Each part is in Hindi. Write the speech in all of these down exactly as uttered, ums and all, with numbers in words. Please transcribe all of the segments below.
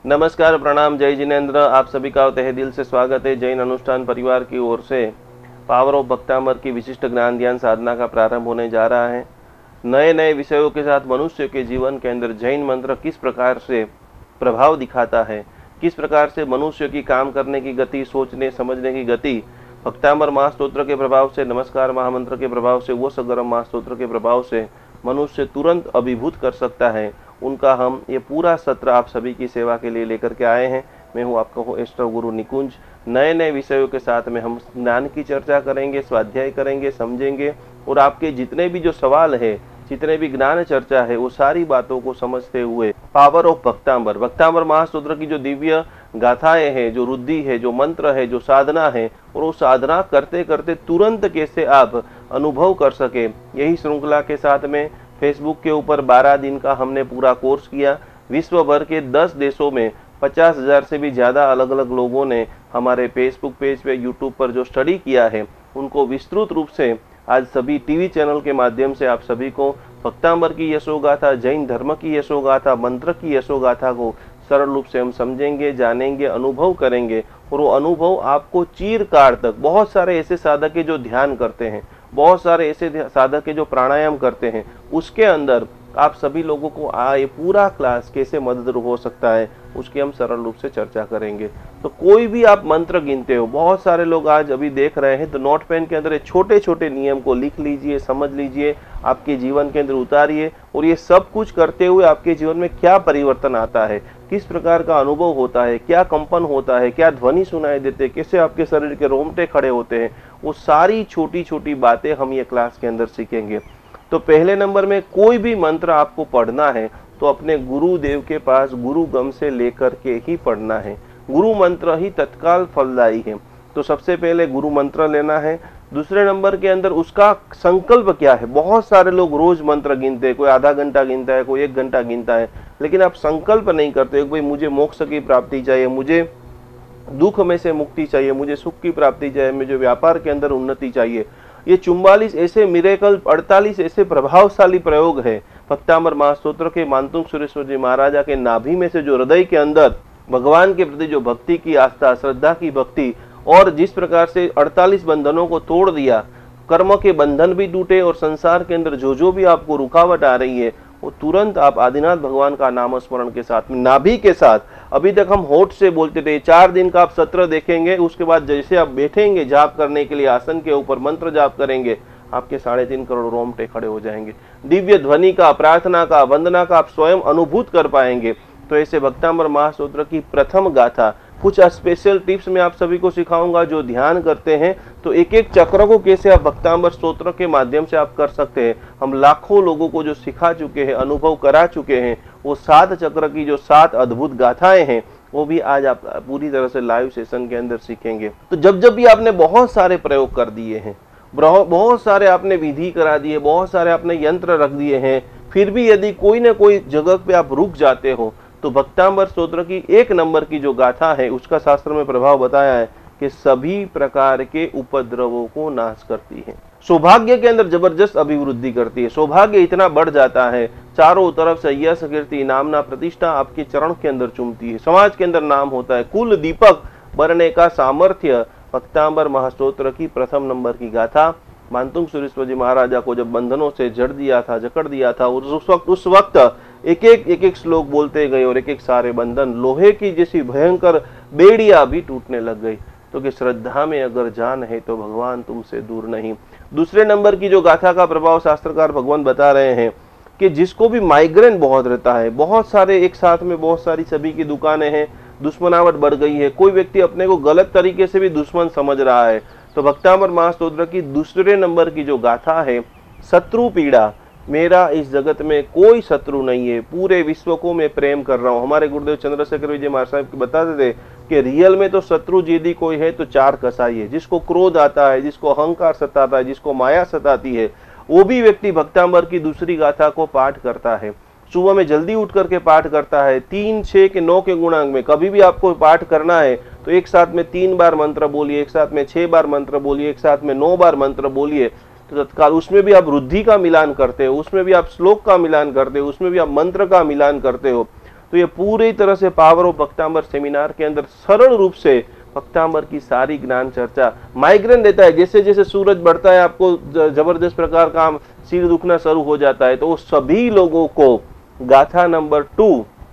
नमस्कार, प्रणाम, जय जिनेन्द्र। आप सभी का तहे दिल से स्वागत है। जैन अनुष्ठान परिवार की ओर से पावर ऑफ भक्तामर की विशिष्ट ज्ञान ध्यान साधना का प्रारंभ होने जा रहा है। नए नए विषयों के साथ मनुष्य के जीवन के अंदर जैन मंत्र किस प्रकार से प्रभाव दिखाता है, किस प्रकार से मनुष्य की काम करने की गति, सोचने समझने की गति भक्तामर महास्तोत्र के प्रभाव से, नमस्कार महामंत्र के प्रभाव से, वो सगरम महास्तोत्र के प्रभाव से मनुष्य तुरंत अभिभूत कर सकता है, उनका हम ये पूरा सत्र आप सभी की सेवा के लिए लेकर के आए हैं। मैं हूँ आपका हो एस्ट्रो गुरु निकुंज। नए नए विषयों के साथ में हम ज्ञान की चर्चा करेंगे, स्वाध्याय करेंगे, समझेंगे और आपके जितने भी जो सवाल है, जितने भी ज्ञान चर्चा है, वो सारी बातों को समझते हुए पावर ऑफ भक्तामर भक्तामर महास्तोत्र की जो दिव्य गाथाएं हैं, जो रुद्धि है, जो मंत्र है, जो साधना है, और वो साधना करते करते तुरंत कैसे आप अनुभव कर सके, यही श्रृंखला के साथ में फेसबुक के ऊपर बारह दिन का हमने पूरा कोर्स किया। विश्व भर के दस देशों में पचास हजार से भी ज़्यादा अलग अलग लोगों ने हमारे फेसबुक पेज पे, यूट्यूब पर जो स्टडी किया है, उनको विस्तृत रूप से आज सभी टीवी चैनल के माध्यम से आप सभी को भक्तामर की यशोगाथा, जैन धर्म की यशोगाथा, मंत्र की यशोगाथा को सरल रूप से हम समझेंगे, जानेंगे, अनुभव करेंगे। और वो अनुभव आपको चीरकाल तक, बहुत सारे ऐसे साधक है जो ध्यान करते हैं, बहुत सारे ऐसे साधक है जो प्राणायाम करते हैं, उसके अंदर आप सभी लोगों को आए पूरा क्लास कैसे मदद हो सकता है, उसकी हम सरल रूप से चर्चा करेंगे। तो कोई भी आप मंत्र गिनते हो, बहुत सारे लोग आज अभी देख रहे हैं, तो नोट पेन के अंदर छोटे छोटे नियम को लिख लीजिए, समझ लीजिए, आपके जीवन के अंदर उतारिए, और ये सब कुछ करते हुए आपके जीवन में क्या परिवर्तन आता है, किस प्रकार का अनुभव होता है, क्या कंपन होता है, क्या ध्वनि सुनाई देते, कैसे आपके शरीर के रोंगटे खड़े होते हैं, वो सारी छोटी छोटी बातें हम ये क्लास के अंदर सीखेंगे। तो पहले नंबर में कोई भी मंत्र आपको पढ़ना है तो अपने गुरुदेव के पास गुरुगम से लेकर के ही पढ़ना है। गुरु मंत्र ही तत्काल फलदायी है। तो सबसे पहले गुरु मंत्र लेना है। दूसरे नंबर के अंदर उसका संकल्प क्या है। बहुत सारे लोग रोज मंत्र गिनते हैं, कोई आधा घंटा गिनता है, कोई एक घंटा गिनता है, लेकिन आप संकल्प नहीं करते भाई मुझे मोक्ष की प्राप्ति चाहिए, मुझे दुख में से मुक्ति चाहिए, मुझे सुख की प्राप्ति चाहिए, मुझे व्यापार के अंदर उन्नति चाहिए। ये चुम्बालीस ऐसे मिरेकल, अड़तालीस ऐसे प्रभावशाली प्रयोग है भक्तामर महास्तोत्र के। मानतुंग सुरेश्वर जी महाराजा के नाभि में से जो हृदय के अंदर भगवान के प्रति जो भक्ति की आस्था, श्रद्धा की भक्ति, और जिस प्रकार से अड़तालीस बंधनों को तोड़ दिया, कर्म के बंधन भी टूटे, और संसार के अंदर जो जो भी आपको रुकावट आ रही है वो तुरंत आप आदिनाथ भगवान का नाम स्मरण के साथ में, नाभि के साथ, अभी तक हम होठ से बोलते थे, चार दिन का आप सत्र देखेंगे, उसके बाद जैसे आप बैठेंगे जाप करने के लिए आसन के ऊपर मंत्र जाप करेंगे, आपके साढ़े तीन करोड़ रोमटे खड़े हो जाएंगे। दिव्य ध्वनि का, प्रार्थना का, वंदना का आप स्वयं अनुभूत कर पाएंगे। तो ऐसे भक्तामर महास्तोत्र की प्रथम गाथा, कुछ स्पेशल टिप्स मैं आप सभी को सिखाऊंगा। जो ध्यान करते हैं तो एक एक चक्र को कैसे आप भक्तामर स्तोत्र के माध्यम से आप कर सकते हैं। हम लाखों लोगों को जो सिखा चुके हैं, अनुभव करा चुके हैं, वो सात चक्र की जो सात अद्भुत गाथाएं हैं वो भी आज आप पूरी तरह से लाइव सेशन के अंदर सीखेंगे। तो जब जब भी आपने बहुत सारे प्रयोग कर दिए हैं, बहुत सारे आपने विधि करा दिए, बहुत सारे आपने यंत्र रख दिए हैं, फिर भी यदि कोई ना कोई जगह पे आप रुक जाते हो, तो भक्तामर स्तोत्र की एक नंबर की जो गाथा है उसका शास्त्र में प्रभाव बताया है कि सभी प्रकार के उपद्रवों को नाश करती है, सौभाग्य के अंदर जबरदस्त अभिवृद्धि करती है। सौभाग्य इतना बढ़ जाता है, चारों तरफ से यश कीर्ति नामना प्रतिष्ठा आपके चरण के अंदर चुमती है, समाज के अंदर नाम होता है, कुल दीपक बनने का सामर्थ्य भक्तामर महास्तोत्र की प्रथम नंबर की गाथा। मानतुंग सुरेश्वर जी महाराजा को जब बंधनों से जड़ दिया था, जकड़ दिया था, और उस वक्त उस वक्त एक एक एक एक श्लोक बोलते गए और एक एक सारे बंधन, लोहे की जैसी भयंकर बेड़िया भी टूटने लग गई। तो कि श्रद्धा में अगर जान है तो भगवान तुमसे दूर नहीं। दूसरे नंबर की जो गाथा का प्रभाव शास्त्रकार भगवान बता रहे हैं कि जिसको भी माइग्रेन बहुत रहता है, बहुत सारे एक साथ में बहुत सारी सभी की दुकानें हैं, दुश्मनावट बढ़ गई है, कोई व्यक्ति अपने को गलत तरीके से भी दुश्मन समझ रहा है, तो भक्तामर महास्तोत्र की दूसरे नंबर की जो गाथा है, शत्रु पीड़ा, मेरा इस जगत में कोई शत्रु नहीं है, पूरे विश्व को मैं प्रेम कर रहा हूँ। हमारे गुरुदेव चंद्रशेखर विजय महाराज साहब बताते थे कि रियल में तो शत्रु यदि कोई है तो चार कसाई है, जिसको क्रोध आता है, जिसको अहंकार सताता है, जिसको माया सताती है, वो भी व्यक्ति भक्तामर की दूसरी गाथा को पाठ करता है, सुबह में जल्दी उठ करके पाठ करता है। तीन, छः के नौ के गुणांक में कभी भी आपको पाठ करना है तो एक साथ में तीन बार मंत्र बोलिए, एक साथ में छह बार मंत्र बोलिए, एक साथ में नौ बार मंत्र बोलिए, तो तत्काल उसमें भी आप रुद्धि का मिलान करते हो, उसमें भी आप श्लोक का मिलान करते हो, उसमें भी आप मंत्र का मिलान करते हो। तो ये पूरी तरह से पावर ऑफ भक्तामर सेमिनार के अंदर सरल रूप से भक्तामर की सारी ज्ञान चर्चा। माइग्रेन देता है, जैसे जैसे सूरज बढ़ता है आपको जबरदस्त प्रकार का सिर दुखना शुरू हो जाता है, तो वो सभी लोगों को गाथा नंबर टू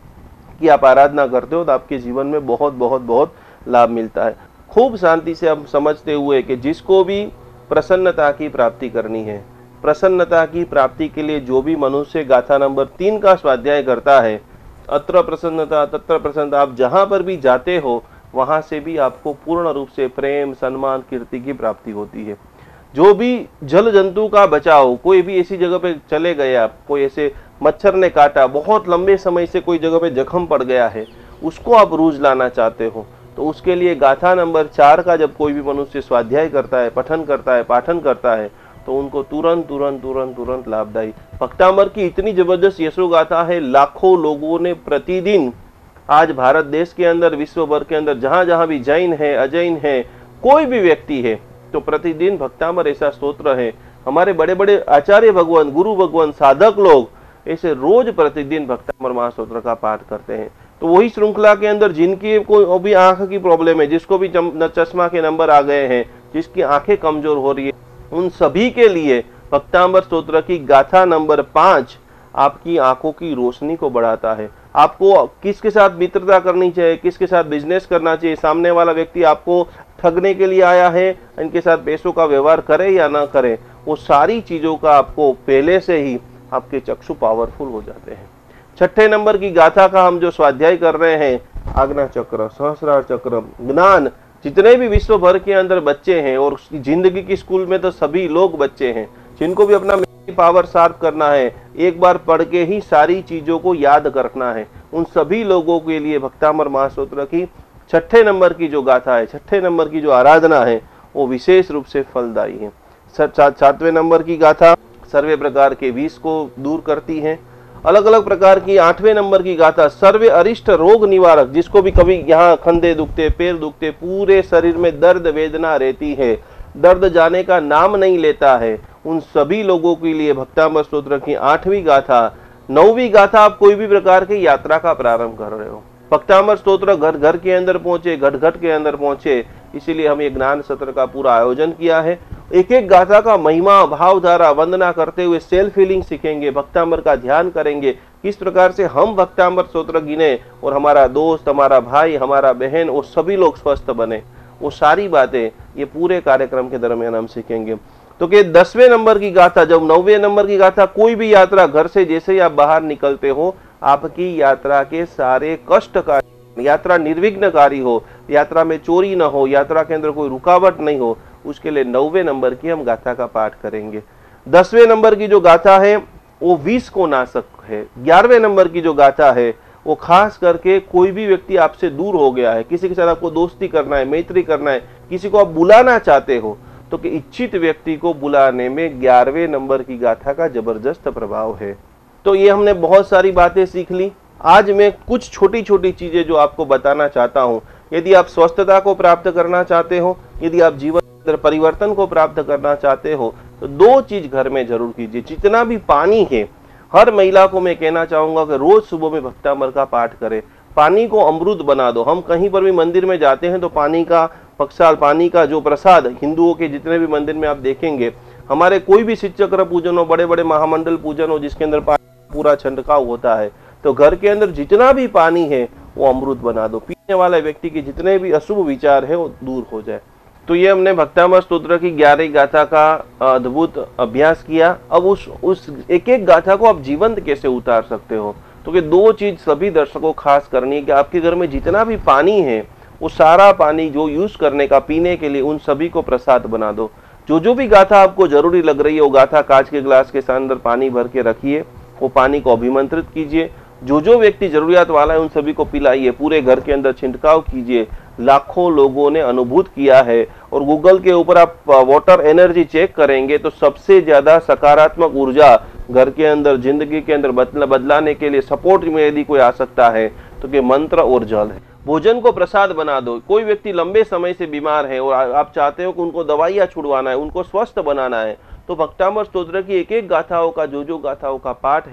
की आप आराधना करते हो तो आपके जीवन में बहुत बहुत बहुत लाभ मिलता है। खूब शांति से हम समझते हुए कि जिसको भी प्रसन्नता की प्राप्ति करनी है, प्रसन्नता की प्राप्ति के लिए जो भी मनुष्य गाथा नंबर तीन का स्वाध्याय करता है, अत्र प्रसन्नता तत्र प्रसन्नता, आप जहां पर भी जाते हो वहां से भी आपको पूर्ण रूप से प्रेम, सम्मान, कीर्ति की प्राप्ति होती है। जो भी जल जंतु का बचाव, कोई भी ऐसी जगह पे चले गए आप, कोई ऐसे मच्छर ने काटा, बहुत लंबे समय से कोई जगह पे जख्म पड़ गया है, उसको आप रूज लाना चाहते हो, तो उसके लिए गाथा नंबर चार का जब कोई भी मनुष्य स्वाध्याय करता है, पठन करता है, पाठन करता है, तो उनको तुरंत तुरंत तुरंत तुरंत लाभदायी। भक्तामर की इतनी जबरदस्त यशो गाथा है, लाखों लोगों ने प्रतिदिन आज भारत देश के अंदर, विश्व भर के अंदर जहां जहां भी जैन है, अजैन है, कोई भी व्यक्ति है, तो प्रतिदिन भक्तामर ऐसा स्तोत्र है। हमारे बड़े बड़े आचार्य भगवान, गुरु भगवान, साधक लोग ऐसे रोज प्रतिदिन भक्तामर महास्तोत्र का पाठ करते हैं। तो वही श्रृंखला के अंदर जिनकी कोई भी आंख की प्रॉब्लम है, जिसको भी चश्मा के नंबर आ गए हैं, जिसकी आंखें कमजोर हो रही है, उन सभी के लिए भक्तामर स्तोत्र की गाथा नंबर पांच आपकी आंखों की रोशनी को बढ़ाता है। आपको किसके साथ मित्रता करनी चाहिए, किसके साथ बिजनेस करना चाहिए, सामने वाला व्यक्ति आपको ठगने के लिए आया है, इनके साथ पैसों का व्यवहार करे या ना करे, वो सारी चीजों का आपको पहले से ही आपके चक्षु पावरफुल हो जाते हैं। छठे नंबर की गाथा का हम जो स्वाध्याय कर रहे हैं, आज्ञा चक्र, सहस्रार चक्र, ज्ञान, जितने भी विश्व भर के अंदर बच्चे हैं, और जिंदगी की स्कूल में तो सभी लोग बच्चे हैं, जिनको भी अपना पावर शार्प करना है, एक बार पढ़ के ही सारी चीजों को याद करना है, उन सभी लोगों के लिए भक्तामर महास्तोत्र की छठे नंबर की जो गाथा है, छठे नंबर की जो आराधना है, वो विशेष रूप से फलदायी है। सातवें नंबर की गाथा सर्वे प्रकार के विष को दूर करती है। अलग अलग प्रकार की आठवें नंबर की गाथा सर्वे अरिष्ट रोग निवारक, जिसको भी कभी यहाँ खंधे दुखते, पैर दुखते, पूरे शरीर में दर्द वेदना रहती है, दर्द जाने का नाम नहीं लेता है, उन सभी लोगों के लिए भक्तामर स्तोत्र की आठवीं गाथा। नौवीं गाथा, आप कोई भी प्रकार की यात्रा का प्रारंभ कर रहे हो, भक्तामर स्तोत्र घर घर के अंदर पहुंचे, घट घट के अंदर पहुंचे, इसीलिए हम ये ज्ञान सत्र का पूरा आयोजन किया है। एक एक गाथा का महिमा, भावधारा, वंदना करते हुए सेल्फ हीलिंग सीखेंगे, भक्तामर का ध्यान करेंगे, किस प्रकार से हम भक्तामर स्तोत्र गिने और हमारा दोस्त, हमारा भाई, हमारा बहन, वो सभी लोग स्वस्थ बने, वो सारी बातें ये पूरे कार्यक्रम के दरमियान हम सीखेंगे। तो कि दसवें नंबर की गाथा, जब नौवें नंबर की गाथा, कोई भी यात्रा, घर से जैसे ही आप बाहर निकलते हो, आपकी यात्रा के सारे कष्टकारी, यात्रा निर्विघ्नकारी हो, यात्रा में चोरी न हो, यात्रा के अंदर कोई रुकावट नहीं हो, उसके लिए नौवें नंबर की हम गाथा का पाठ करेंगे। दसवें नंबर की जो गाथा है वो विष को नाशक है। ग्यारहवें नंबर की जो गाथा है वो खास करके कोई भी व्यक्ति आपसे दूर हो गया है, किसी के साथ आपको दोस्ती करना है, मैत्री करना है, किसी को आप बुलाना चाहते हो, तो कि इच्छित व्यक्ति को बुलाने में ग्यारहवें नंबर की गाथा का जबरदस्त प्रभाव है। तो ये हमने बहुत सारी बातें सीख ली। आज मैं कुछ छोटी छोटी चीजें जो आपको बताना चाहता हूँ। यदि आप स्वस्थता को प्राप्त करना चाहते हो, यदि आप जीवन में परिवर्तन को प्राप्त करना चाहते हो, तो दो चीज घर में जरूर कीजिए। जितना भी पानी है, हर महिला को मैं कहना चाहूंगा कि रोज सुबह में भक्तामर का पाठ करें। पानी को अमृत बना दो। हम कहीं पर भी मंदिर में जाते हैं तो पानी का पक्षाल, पानी का जो प्रसाद, हिंदुओं के जितने भी मंदिर में आप देखेंगे, हमारे कोई भी शिव चक्र पूजन हो, बड़े बड़े महामंडल पूजन हो, जिसके अंदर पूरा छंटकाव होता है, तो घर के अंदर जितना भी पानी है वो अमृत बना दो। पीने वाले व्यक्ति के जितने भी अशुभ विचार है वो दूर हो जाए। तो ये हमने भक्तामर स्तोत्र की ग्यारह गाथा का अद्भुत अभ्यास किया। अब उस उस एक एक गाथा को आप जीवंत कैसे उतार सकते हो, तो कि दो चीज सभी दर्शकों खास करनी है कि आपके घर में जितना भी पानी है वो सारा पानी जो यूज करने का, पीने के लिए, उन सभी को प्रसाद बना दो। जो जो भी गाथा आपको जरूरी लग रही है वो गाथा कांच के गिलास के अंदर पानी भर के रखिए, वो पानी को अभिमंत्रित कीजिए। जो जो व्यक्ति जरूरियात वाला है उन सभी को पिलाइए, पूरे घर के अंदर छिड़काव कीजिए। लाखों लोगों ने अनुभूत किया है, और गूगल के ऊपर आप वाटर एनर्जी चेक करेंगे तो सबसे ज्यादा सकारात्मक ऊर्जा घर के अंदर, जिंदगी के अंदर बदला बदलाने के लिए सपोर्ट में यदि कोई आ सकता है तो कि मंत्र और जल है। भोजन को प्रसाद बना दो। कोई व्यक्ति लंबे समय से बीमार है और आप चाहते हो कि उनको दवाइयाँ छुड़वाना है, उनको स्वस्थ बनाना है, तो भक्तामर स्तोत्र की एक एक गाथाओं का, जो जो गाथाओं का पाठ है,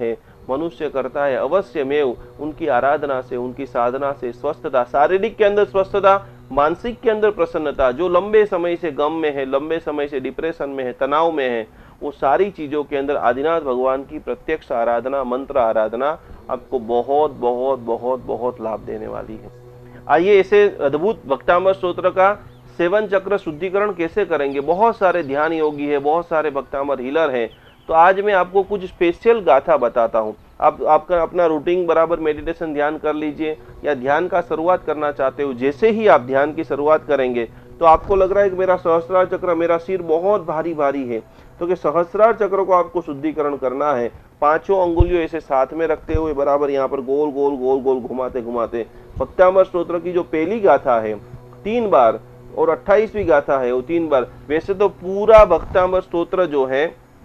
मनुष्य करता है अवश्य में उनकी आराधना से, उनकी साधना से स्वस्थता, शारीरिक के अंदर स्वस्थता, मानसिक के अंदर प्रसन्नता, जो लंबे समय से गम में है, लंबे समय से डिप्रेशन में है, तनाव में है, वो सारी चीजों के अंदर आदिनाथ भगवान की प्रत्यक्ष आराधना, मंत्र आराधना आपको बहुत बहुत बहुत बहुत लाभ देने वाली है। आइए ऐसे अद्भुत भक्तामृत स्तोत्र का सेवन चक्र शुद्धिकरण कैसे करेंगे। बहुत सारे ध्यान योगी है, बहुत सारे भक्तामृत हीलर हैं, तो आज मैं आपको कुछ स्पेशल गाथा बताता हूँ। आप आपका अपना रूटीन बराबर मेडिटेशन ध्यान कर लीजिए, या ध्यान का शुरुआत करना चाहते हो, जैसे ही आप ध्यान की शुरुआत करेंगे तो आपको लग रहा है कि मेरा सहस्त्रार चक्र, मेरा सिर बहुत भारी भारी है, तो कि सहस्त्रार चक्र को आपको शुद्धिकरण करना है। पांचों अंगुलियों ऐसे साथ में रखते हुए बराबर यहाँ पर गोल गोल गोल गोल घुमाते घुमाते भक्तामृत स्तोत्र की जो पहली गाथा है तीन बार, और अट्ठाईसवीं गाथा है वो तीन बार। वैसे तो पूरा भक्तामृत स्तोत्र जो है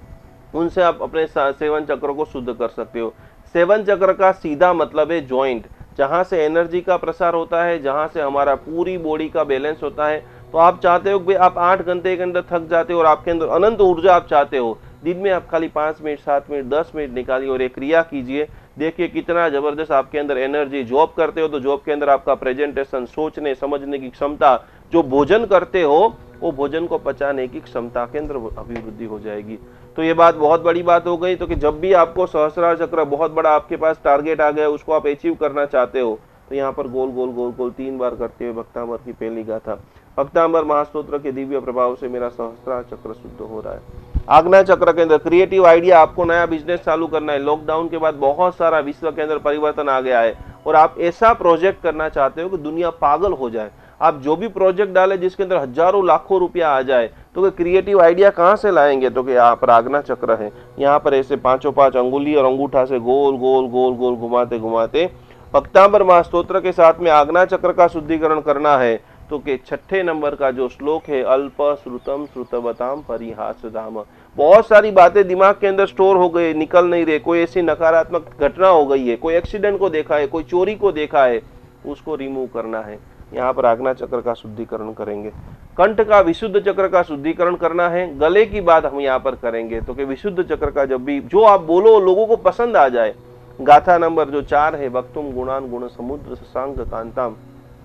उनसे आप अपने सेवन चक्र को शुद्ध कर सकते हो। सेवन चक्र का सीधा मतलब है जॉइंट, जहां से एनर्जी का प्रसार होता है, जहां से हमारा पूरी बॉडी का बैलेंस होता है। तो आप चाहते हो कि आप आठ घंटे के अंदर थक जाते हो और आपके अंदर अनंत ऊर्जा आप चाहते हो, दिन में आप खाली पाँच मिनट सात मिनट दस मिनट निकालिए और एक क्रिया कीजिए, देखिए कितना जबरदस्त आपके अंदर एनर्जी। जॉब करते हो तो जॉब के अंदर आपका प्रेजेंटेशन, सोचने समझने की क्षमता, जो भोजन करते हो वो भोजन को पचाने की क्षमता के अंदर अभिवृद्धि हो जाएगी। तो ये बात बहुत बड़ी बात हो गई। तो कि जब भी आपको सहस्रार चक्र बहुत बड़ा आपके पास टारगेट आ गया, उसको आप अचीव करना चाहते हो, तो यहाँ पर गोल गोल गोल गोल तीन बार करते हुए भक्तामृत की पहली गाथा, भक्तामृत महास्तोत्र के दिव्य प्रभाव से मेरा सहस्रार चक्र शुद्ध हो रहा है। आज्ञा चक्र के अंदर क्रिएटिव आइडिया, आपको नया बिजनेस चालू करना है। लॉकडाउन के बाद बहुत सारा विश्व के अंदर परिवर्तन आ गया है और आप ऐसा प्रोजेक्ट करना चाहते हो कि दुनिया पागल हो जाए। आप जो भी प्रोजेक्ट डालें जिसके अंदर हजारों लाखों रुपया आ जाए, तो क्रिएटिव आइडिया कहाँ से लाएंगे, तो कि यहाँ पर आज्ञा चक्र है। यहाँ पर ऐसे पांचों पांच अंगुली और अंगूठा से गोल गोल गोल गोल घुमाते घुमाते भक्तामृत महास्तोत्र के साथ में आज्ञा चक्र का शुद्धिकरण करना है। तो के छठे नंबर का जो श्लोक है, अल्प श्रुतम श्रुतवताम परिहास धाम। बहुत सारी बातें दिमाग के अंदर स्टोर हो गई, निकल नहीं रहे, कोई ऐसी नकारात्मक घटना हो गई है, कोई एक्सीडेंट को देखा है, कोई चोरी को देखा है, उसको रिमूव करना है। यहाँ पर आज्ञा चक्र का शुद्धिकरण करेंगे। कंठ का विशुद्ध चक्र का शुद्धिकरण करना है। गले की बात हम यहाँ पर करेंगे, तो कि विशुद्ध चक्र का जब भी जो आप बोलो लोगों को पसंद आ जाए। गाथा नंबर जो चार है, वक्तुम गुणान गुण समुद्र शशांक कांताम।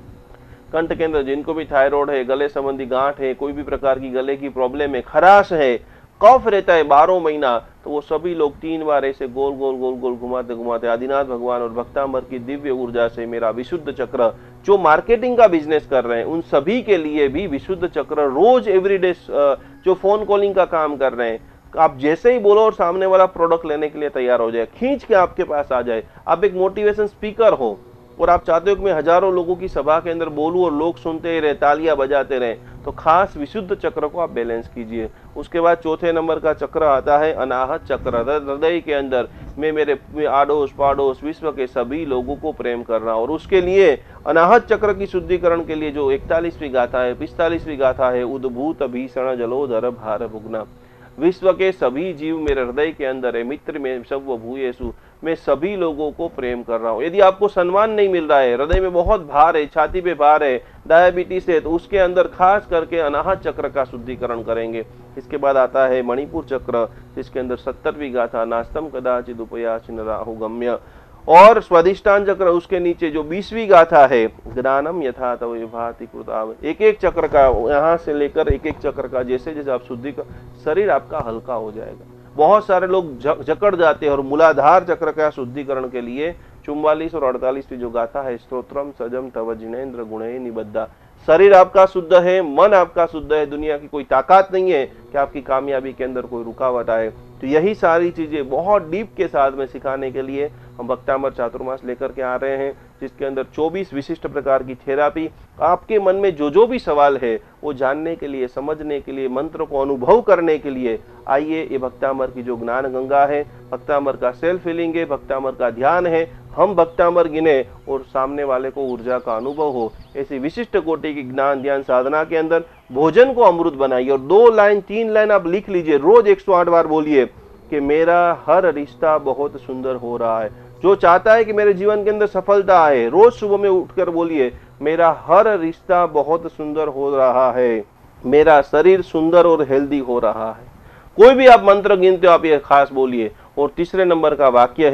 कंठ के अंदर जिनको भी थायराइड है, गले संबंधी गांठ है, कोई भी प्रकार की गले की प्रॉब्लम है, खराश है, कफ रहता है बारह महीना, तो वो सभी लोग तीन बार ऐसे गोल गोल गोल गोल घुमाते घुमाते आदिनाथ भगवान और भक्तामृत की दिव्य ऊर्जा से मेरा विशुद्ध चक्र, जो मार्केटिंग का बिजनेस कर रहे हैं उन सभी के लिए भी विशुद्ध चक्र, रोज एवरीडे जो फोन कॉलिंग का काम कर रहे हैं, आप जैसे ही बोलो और सामने वाला प्रोडक्ट लेने के लिए तैयार हो जाए, खींच के आपके पास आ जाए। आप एक मोटिवेशन स्पीकर हो और आप चाहते हो कि मैं हजारों लोगों की सभा के अंदर बोलूं और लोग सुनते ही रहे, तालियां बजाते रहे, तो खास विशुद्ध चक्र को आप बैलेंस कीजिए। उसके बाद चौथे नंबर का चक्र आता है अनाहत चक्र। हृदय के अंदर मैं मेरे आड़ोस पाड़ोस विश्व के सभी लोगों को प्रेम करना, और उसके लिए अनाहत चक्र की शुद्धिकरण के लिए जो इकतालीसवीं गाथा है, पिस्तालीसवीं गाथा है, उद्भूत भीषण जलोधर भार भुगना। विश्व के सभी जीव मेरे हृदय के अंदर है, मित्र में सब भूयेसु, मैं सभी लोगों को प्रेम कर रहा हूँ। यदि आपको सम्मान नहीं मिल रहा है, हृदय में बहुत भार है, छाती पे भार है, डायबिटीज है, तो उसके अंदर खास करके अनाहत चक्र का शुद्धिकरण करेंगे। इसके बाद आता है मणिपुर चक्र, जिसके अंदर सत्तरवीं गाथा, नास्तम कदाचिद उपयाचिन राहु गम्य, और स्वादिष्टान चक्र उसके नीचे जो बीसवीं गाथा है, ज्ञानम यथा तव भाति कृताव। एक एक चक्र का यहाँ से लेकर एक एक चक्र का जैसे जैसे आप शुद्धि कर, शरीर आपका हल्का हो जाएगा। बहुत सारे लोग जकड़ जाते हैं, और मूलाधार चक्र का शुद्धिकरण के लिए चौवालीस और अड़तालीसवीं जो गाथा है, स्तोत्रम सजम तव जिनेन्द्र गुणे निबद्धा। शरीर आपका शुद्ध है, मन आपका शुद्ध है, दुनिया की कोई ताकत नहीं है कि आपकी कामयाबी के अंदर कोई रुकावट आए। तो यही सारी चीजें बहुत डीप के साथ में सिखाने के लिए हम भक्तामृत चातुर्मास लेकर के आ रहे हैं, जिसके अंदर चौबीस विशिष्ट प्रकार की थेरापी। आपके मन में जो जो भी सवाल है वो जानने के लिए, समझने के लिए, मंत्र को अनुभव करने के लिए आइए। ये भक्तामृत की जो ज्ञान गंगा है, भक्तामृत का सेल्फ हीलिंग है, भक्तामृत का ध्यान है, हम भक्तामृत गिने और सामने वाले को ऊर्जा का अनुभव हो, ऐसी विशिष्ट कोटि की ज्ञान ध्यान साधना के अंदर भोजन को अमृत बनाइए। और दो लाइन तीन लाइन आप लिख लीजिए, रोज एक सौ आठ बार बोलिए कि मेरा हर रिश्ता बहुत सुंदर हो रहा है। जो चाहता है कि मेरे जीवन के अंदर सफलता आए, रोज सुबह में उठकर बोलिए मेरा हर रिश्ता बहुत सुंदर हो रहा है, मेरा शरीर सुंदर और हेल्दी हो रहा है। कोई भी आप मंत्र गिनते हो आप ये खास बोलिए। और तीसरे नंबर का वाक्य है,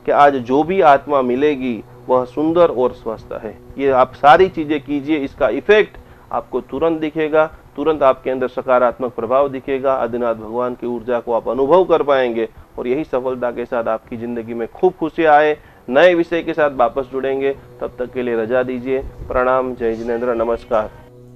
कि आज जो भी आत्मा मिलेगी वह सुंदर और स्वस्थ है। ये आप सारी चीजें कीजिए, इसका इफेक्ट आपको तुरंत दिखेगा, तुरंत आपके अंदर सकारात्मक प्रभाव दिखेगा, आदिनाथ भगवान की ऊर्जा को आप अनुभव कर पाएंगे और यही सफलता के साथ आपकी जिंदगी में खूब खुशियां आए। नए विषय के साथ वापस जुड़ेंगे, तब तक के लिए रजा दीजिए। प्रणाम। जय जिनेंद्र। नमस्कार।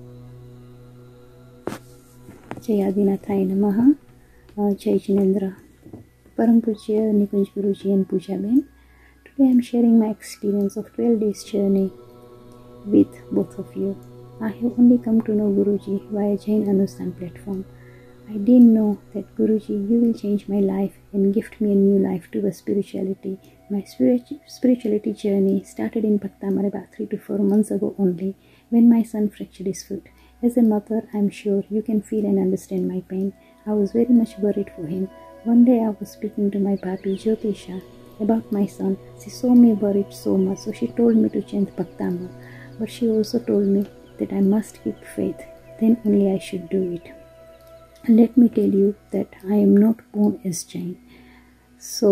जय आदिनाथाय नमः। जय जिनेंद्र। परम पूज्य निकुंज गुरुजी and Pooja Ben. Today I am sharing my experience of twelve days journey with both of you. I have only come to know Guruji via Jain Anustan platform. I didn't know that Guruji, you will change my life and gift me a new life to the spirituality. My spirit, spirituality journey started in Bhaktamar about three to four months ago only, when my son fractured his foot. As a mother, I am sure you can feel and understand my pain. I was very much worried for him. One day I was speaking to my Bhabi Jyotisha about my son. She saw me worried so much, so she told me to chant Bhaktamar. But she also told me that I must keep faith, then only I should do it. Let me tell you that I am not born as Jain, so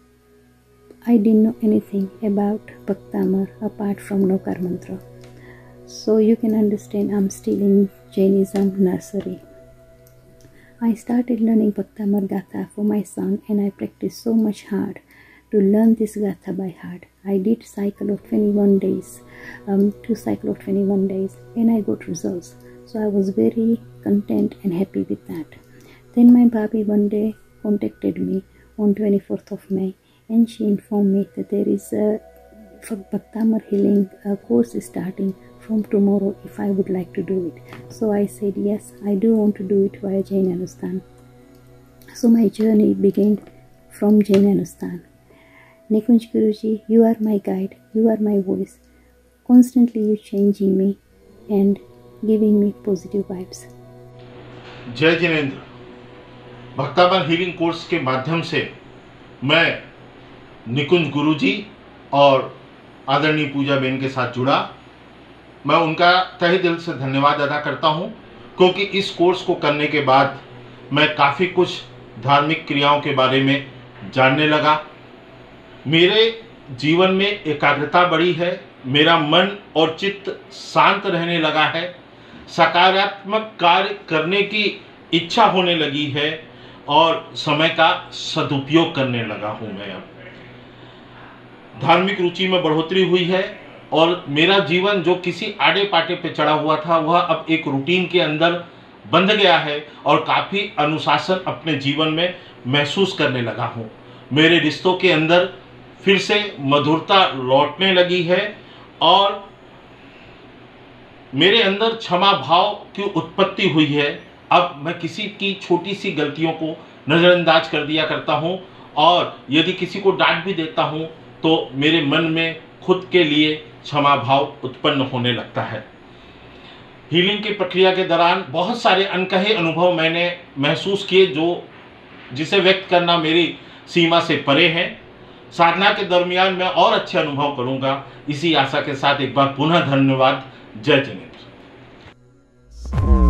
I didn't know anything about Bhaktamar apart from Nokar Mantra. So you can understand I'm still in Jainism nursery. I started learning Bhaktamar Gatha for my son and I practiced so much hard to learn this Gatha by heart. I did cycle of twenty-one days, um, two cycle of twenty-one days, and I got results. So I was very content and happy with that. Then my Bhabi one day contacted me on twenty-fourth of May and she informed me that there is a Bhaktamar healing uh, course starting from tomorrow if I would like to do it. So I said yes, I do want to do it via Jain Anustan. So my journey began from Jain Anustan. Nikunj Guruji, you are my guide, you are my voice. Constantly you changing me and giving me positive vibes. जय जिनेंद्र। भक्तामर हीलिंग कोर्स के माध्यम से मैं निकुंज गुरुजी और आदरणीय पूजा बेन के साथ जुड़ा। मैं उनका तहे दिल से धन्यवाद अदा करता हूं, क्योंकि इस कोर्स को करने के बाद मैं काफ़ी कुछ धार्मिक क्रियाओं के बारे में जानने लगा। मेरे जीवन में एकाग्रता बढ़ी है, मेरा मन और चित्त शांत रहने लगा है, सकारात्मक कार्य करने की इच्छा होने लगी है और समय का सदुपयोग करने लगा हूं। मैं अब धार्मिक रुचि में बढ़ोतरी हुई है और मेरा जीवन जो किसी आड़े पाटे पे चढ़ा हुआ था वह अब एक रूटीन के अंदर बंध गया है और काफ़ी अनुशासन अपने जीवन में महसूस करने लगा हूं। मेरे रिश्तों के अंदर फिर से मधुरता लौटने लगी है और मेरे अंदर क्षमा भाव की उत्पत्ति हुई है। अब मैं किसी की छोटी सी गलतियों को नज़रअंदाज कर दिया करता हूं और यदि किसी को डांट भी देता हूं तो मेरे मन में खुद के लिए क्षमा भाव उत्पन्न होने लगता है। हीलिंग की प्रक्रिया के दौरान बहुत सारे अनकहे अनुभव मैंने महसूस किए जो जिसे व्यक्त करना मेरी सीमा से परे है। साधना के दरमियान मैं और अच्छे अनुभव करूंगा, इसी आशा के साथ एक बार पुनः धन्यवाद। जय जिनेंद्र।